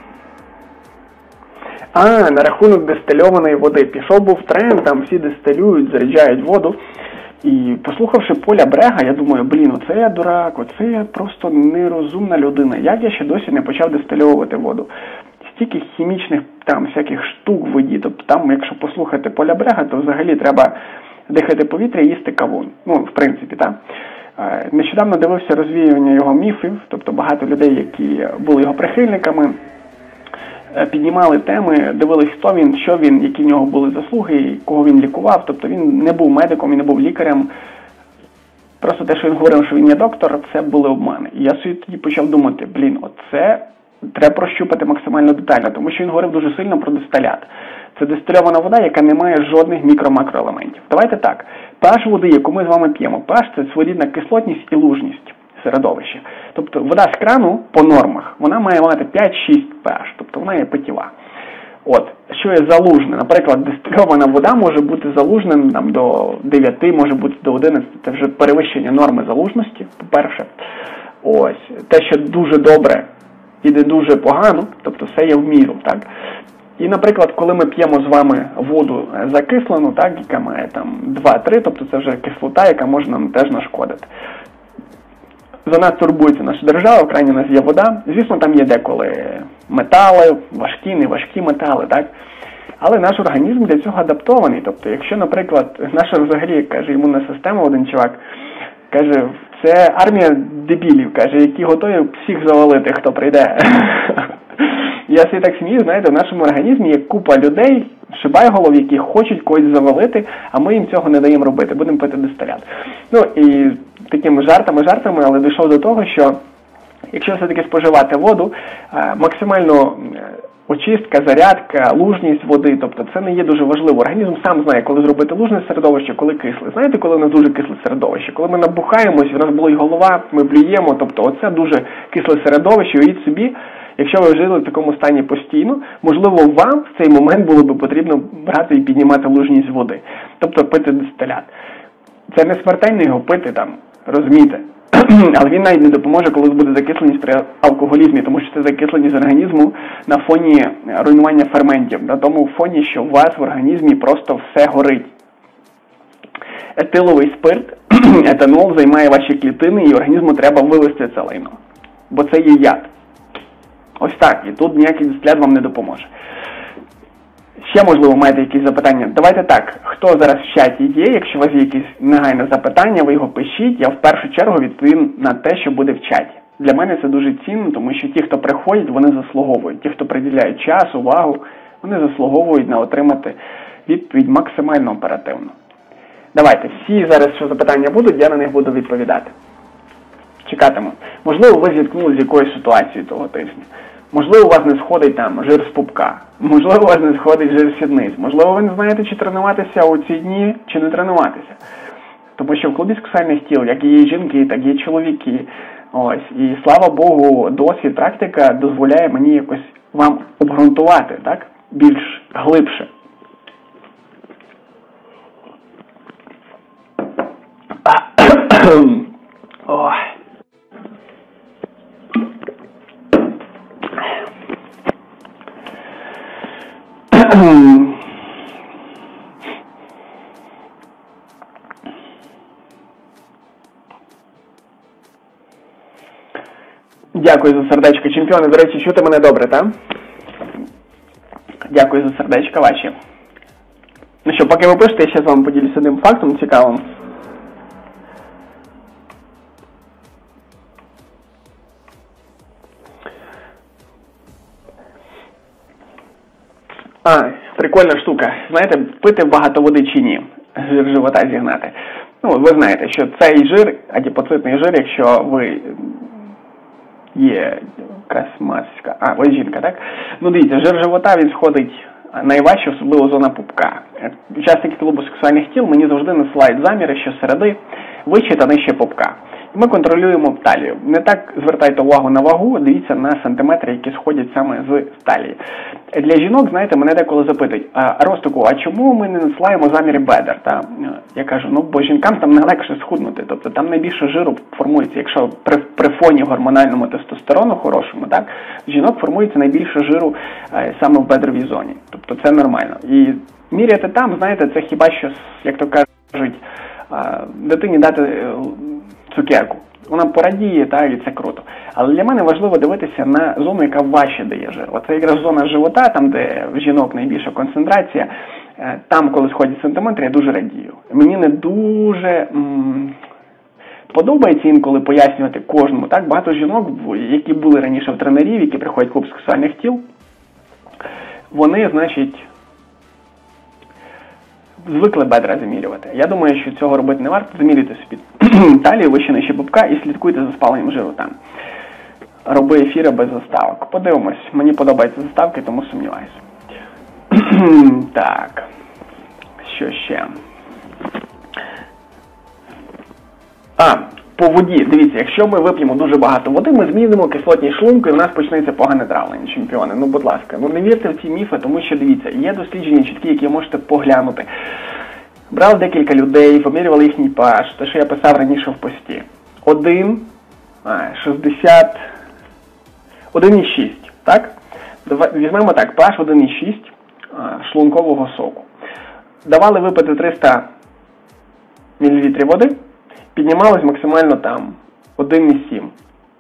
А, на рахунок дистильованої води. Пішов був тренд, там всі дистилюють, заряджають воду. І послухавши Поля Брега, я думаю, блін, оце я дурак, оце я просто нерозумна людина. Як я ще досі не почав дистильовувати воду? Стільки хімічних там всяких штук в воді. Тобто там, якщо послухати Поля Брега, то взагалі треба дихати повітря і їсти кавун. Ну, в принципі, так. Нещодавно дивився розвіювання його міфів, тобто багато людей, які були його прихильниками, піднімали теми, дивились, хто він, що він, які в нього були заслуги, кого він лікував. Тобто він не був медиком і не був лікарем. Просто те, що він говорив, що він є доктор, це були обмани. І я собі тоді почав думати, блін, оце треба прощупати максимально детально, тому що він говорив дуже сильно про дистилят. Це дистильована вода, яка не має жодних мікро-макроелементів. Давайте так. pH води, яку ми з вами п'ємо, pH – це своєрідна кислотність і лужність середовища. Тобто вода з крану по нормах, вона має мати п'ять-шість pH, тобто вона є питєва. От, що є залужне? Наприклад, дистильована вода може бути залужним там, до дев'яти, може бути до одинадцяти. Це вже перевищення норми залужності, по-перше. Ось, те, що дуже добре і не дуже погано, тобто все є в міру, так? І, наприклад, коли ми п'ємо з вами воду закислену, так, яка має там два-три, тобто це вже кислота, яка може нам теж нашкодити. За нас турбується наша держава, в країні у нас є вода. Звісно, там є деколи метали, важкі, неважкі метали, так? Але наш організм для цього адаптований. Тобто, якщо, наприклад, наша взагалі, каже, імунна система, один чувак, каже, це армія дебілів, каже, які готові всіх завалити, хто прийде. Я собі так смію, знаєте, в нашому організмі є купа людей, шибайголов, які хочуть когось завалити, а ми їм цього не даємо робити, будемо пити дистилят. Ну і такими жартами-жартами, але дійшов до того, що якщо все-таки споживати воду, максимально очистка, зарядка, лужність води, тобто це не є дуже важливо. Організм сам знає, коли зробити лужне середовище, коли кисле. Знаєте, коли у нас дуже кисле середовище? Коли ми набухаємось, у нас болить голова, ми блюємо, тобто оце дуже кисле середовище, уявіть собі, якщо ви жили в такому стані постійно, можливо, вам в цей момент було б потрібно брати і піднімати лужність води, тобто пити дистилят. Це не смертельно його пити там, розумієте? Але він навіть не допоможе, коли буде закисленість при алкоголізмі, тому що це закисленість організму на фоні руйнування ферментів, на тому фоні, що у вас в організмі просто все горить. Етиловий спирт, етанол займає ваші клітини, і організму треба вивести це лайно. Бо це є яд. Ось так, і тут ніякий дистилят вам не допоможе. Ще, можливо, маєте якісь запитання? Давайте так, хто зараз в чаті є, якщо у вас є якісь негайне запитання, ви його пишіть, я в першу чергу відповім на те, що буде в чаті. Для мене це дуже цінно, тому що ті, хто приходять, вони заслуговують. Ті, хто приділяють час, увагу, вони заслуговують на отримати відповідь максимально оперативно. Давайте, всі зараз, що запитання будуть, я на них буду відповідати. Чекатиму. Можливо, ви зіткнулися з якоюсь ситуацією того тижня. Можливо, у вас не сходить там жир з пупка. Можливо, у вас не сходить жир з сідниць. Можливо, ви не знаєте, чи тренуватися у ці дні, чи не тренуватися. Тому що в клубі сексуальних тіл, як і є жінки, так і є чоловіки. Ось. І слава Богу, досвід, практика дозволяє мені якось вам обґрунтувати, так? Більш глибше. Ой. Дякую за сердечко. Чемпіони, до речі, чути мене добре, так? Дякую за сердечка ваші. Ну що, поки ви пишете, я ще з вами поділюся одним фактом цікавим. А, прикольна штука. Знаєте, пити багато води чи ні? Жир живота зігнати. Ну, ви знаєте, що цей жир, адіпоцитний жир, якщо ви є якась маска, а, ви жінка, так? Ну, дивіться, жир живота, він сходить найважче, особливо зона пупка. Учасники клубу сексуальних тіл мені завжди насилають заміри, що середи вище та нижче пупка. І ми контролюємо талію. Не так звертайте увагу на вагу, дивіться на сантиметри, які сходять саме з талії. Для жінок, знаєте, мене деколи запитують, а Ростику, а чому ми не насилаємо заміри бедер? Та? Я кажу, ну, бо жінкам там не легше схуднути, тобто там найбільше жиру формується, якщо при, при фоні гормональному тестостерону хорошому, так, жінок формується найбільше жиру е, саме в бедровій зоні. Тобто це нормально. І міряти там, знаєте, це хіба що, як то кажуть, е, дитині дати е, цукерку. Вона порадіє, та, і це круто. Але для мене важливо дивитися на зону, яка важче дає жир. Оце якраз зона живота, там, де в жінок найбільша концентрація, там, коли сходять сантиметри, я дуже радію. Мені не дуже м- подобається інколи пояснювати кожному. Так, багато жінок, які були раніше в тренерів, які приходять в клуб сексуальних тіл, вони, значить, звикли бедра замірювати. Я думаю, що цього робити не варто. Замірюйте собі талію, вище нижче пупка і слідкуйте за спаленням живота. Роби ефіри без заставок. Подивимось. Мені подобаються заставки, тому сумніваюся. Так. Що ще? А, по воді. Дивіться, якщо ми вип'ємо дуже багато води, ми змінимо кислотність шлунку і в нас почнеться погане травлення, чемпіони. Ну, будь ласка, ну не вірте в ці міфи, тому що, дивіться, є дослідження чіткі, які можете поглянути. Брали декілька людей, помірювали їхній pH, те, що я писав раніше в пості. один, шістдесят, один і шість, так? Візьмемо так, pH один і шість шлункового соку. Давали випити триста мілілітрів води, піднімалось максимально там один і сім.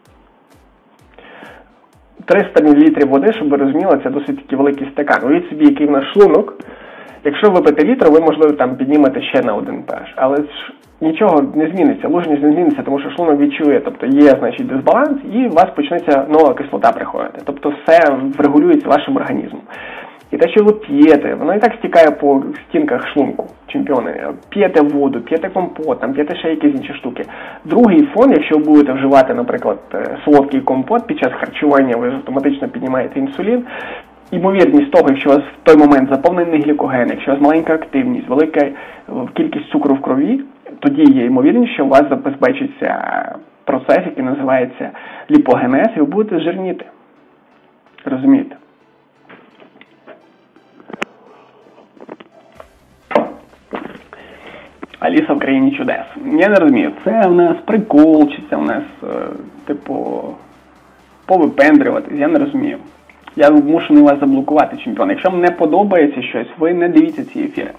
триста мілілітрів води, щоб ви розуміли, це досить таки великий стакан. Уявіть собі, який в нас шлунок. Якщо випити літр, ви, можливо, там піднімете ще на один pH. Але ж нічого не зміниться, лужність не зміниться, тому що шлунок відчує, тобто є, значить, дисбаланс, і у вас почнеться нова кислота приходити. Тобто все врегулюється вашим організмом. І те, що ви п'єте, воно і так стікає по стінках шлунку, чемпіони. П'єте воду, п'єте компот, там п'єте ще якісь інші штуки. Другий фон, якщо ви будете вживати, наприклад, солодкий компот, під час харчування ви автоматично піднімаєте інсулін, ймовірність того, якщо у вас в той момент заповнений глікоген, якщо у вас маленька активність, велика кількість цукру в крові, тоді є ймовірність, що у вас забезпечиться процес, який називається ліпогенез, і ви будете жирніти. Розумієте? Аліса в країні чудес. Я не розумію, це в нас прикол, чи це в нас, е, типу, повипендрюватись, я не розумію. Я змушений вас заблокувати, чемпіон. Якщо вам не подобається щось, ви не дивіться ці ефіри.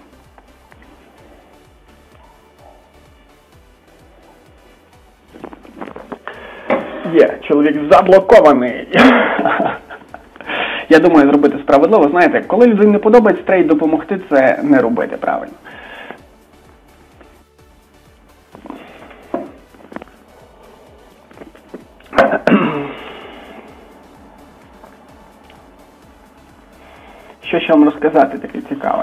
Є, чоловік заблокований. Я думаю, зробити справедливо. Знаєте, коли людині не подобається, треба й допомогти це не робити, правильно. Що ще вам розказати таке цікаве?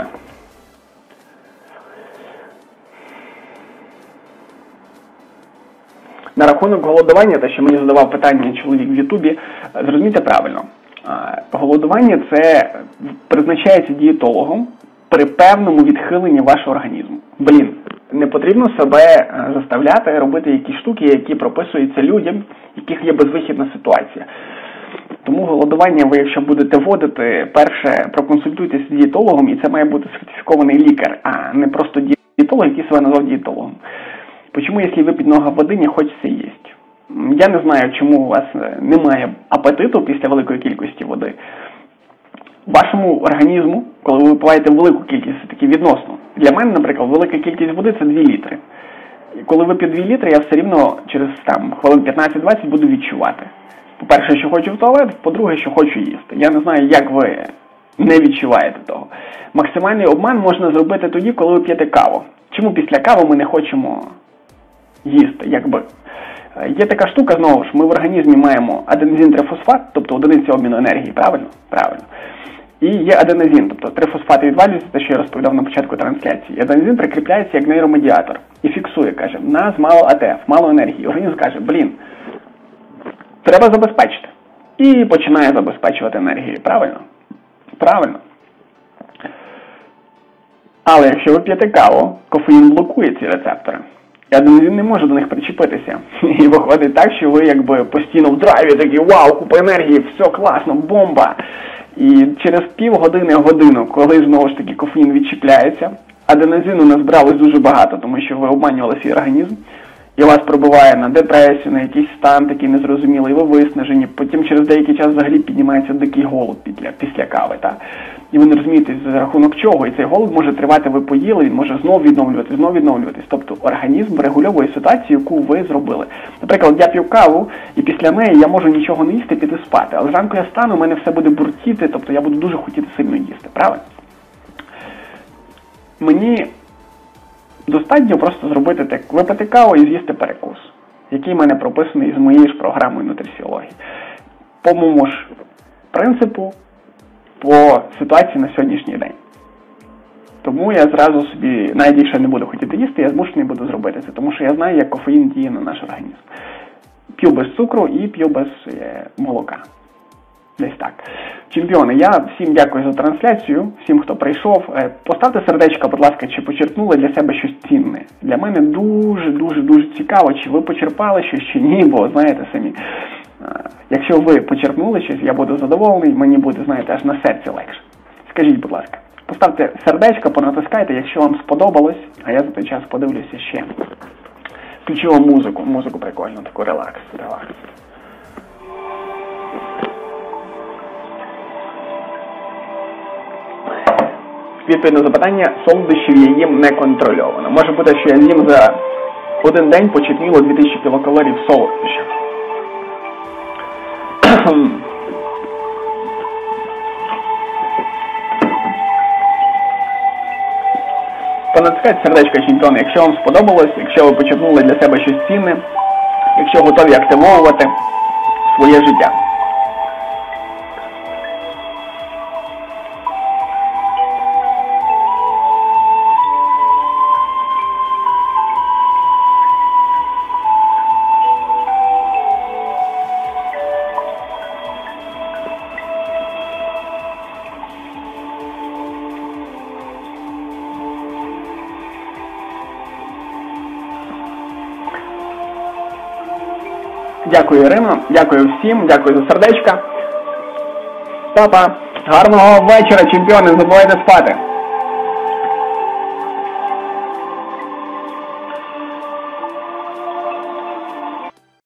На рахунок голодування, те, що мені задавав питання чоловік в Ютубі, зрозумійте правильно. Голодування – це призначається дієтологом при певному відхиленні вашого організму. Блін, не потрібно себе заставляти робити якісь штуки, які прописуються людям, яких є безвихідна ситуація. Тому голодування ви, якщо будете вводити, перше, проконсультуйтесь з дієтологом, і це має бути сертифікований лікар, а не просто дієтолог, який себе назвав дієтологом. Почему, якщо ви під нога води, не хочеться їсти? Я не знаю, чому у вас немає апетиту після великої кількості води. Вашому організму, коли ви випиваєте велику кількість, це таки відносно. Для мене, наприклад, велика кількість води – це дві літри. І коли вип'ю дві літри, я все рівно через там, хвилин п'ятнадцять-двадцять буду відчувати. По-перше, що хочу в туалет, по-друге, що хочу їсти. Я не знаю, як ви не відчуваєте того. Максимальний обман можна зробити тоді, коли ви п'єте каву. Чому після кави ми не хочемо їсти, якби? Є така штука, знову ж, ми в організмі маємо аденозин-трифосфат, тобто одиниця обміну енергії, правильно? Правильно. І є аденозин, тобто трифосфати відвалюються, те, що я розповідав на початку трансляції. Аденозин прикріпляється як нейромедіатор і фіксує, каже, в нас мало АТФ, мало енергії. Організм каже, блін, треба забезпечити. І починає забезпечувати енергію, правильно? Правильно. Але якщо ви п'єте каву, кофеїн блокує ці рецептори. І аденозин не може до них причепитися. І виходить так, що ви якби постійно в драйві, такі, вау, купа енергії, все класно, бомба. І через півгодини, годину, коли знову ж таки кофеїн відчіпляється, аденозину назбиралось дуже багато, тому що ви обманювали свій організм, і вас пробиває на депресію, на якийсь стан такий незрозумілий, ви виснажені, потім через деякий час взагалі піднімається дикий голод після, після кави, так? І ви не розумієте, за рахунок чого, і цей голод може тривати, ви поїли, він може знову відновлюватись, знову відновлюватись. Тобто організм регульовує ситуацію, яку ви зробили. Наприклад, я п'ю каву, і після неї я можу нічого не їсти, піти спати, але зранку я стану, у мене все буде буртіти, тобто я буду дуже хотіти сильно їсти, правильно? Мені достатньо просто зробити так, випити каву і з'їсти перекус, який в мене прописаний з моєю ж програмою нутриціології. По моєму ж принципу, по ситуації на сьогоднішній день. Тому я зразу собі, навіть якщо не буду хотіти їсти, я змушений буду зробити це, тому що я знаю, як кофеїн діє на наш організм. П'ю без цукру і п'ю без е, молока. Десь так. Чемпіони, я всім дякую за трансляцію, всім, хто прийшов. Поставте сердечко, будь ласка, чи почерпнули для себе щось цінне. Для мене дуже-дуже-дуже цікаво, чи ви почерпали щось, чи ні, бо, знаєте самі, якщо ви почерпнули щось, я буду задоволений, мені буде, знаєте, аж на серці легше. Скажіть, будь ласка, поставте сердечко, понатискайте, якщо вам сподобалось, а я за той час подивлюся ще. Включу вам музику, музику прикольну, таку релакс, релакс. Відповідь на запитання, солодощів я їм неконтрольовано. Може бути, що я з'їм за один день почерпніло дві тисячі кілокалорій в солодощах. Понатискайте сердечко, чемпіони, якщо вам сподобалось, якщо ви почерпнули для себе щось цінне, якщо готові активовувати своє життя. Дякую, Ірино, дякую всім, дякую за сердечка. Папа, гарного вечора, чемпіони, не забувайте спати.